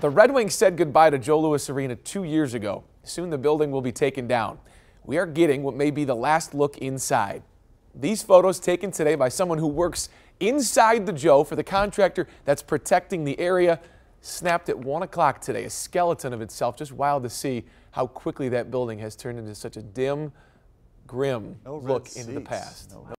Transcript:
The Red Wings said goodbye to Joe Louis Arena 2 years ago. Soon the building will be taken down. We are getting what may be the last look inside. These photos taken today by someone who works inside the Joe for the contractor that's protecting the area, snapped at 1 o'clock today. A skeleton of itself. Just wild to see how quickly that building has turned into such a dim, grim look into the past.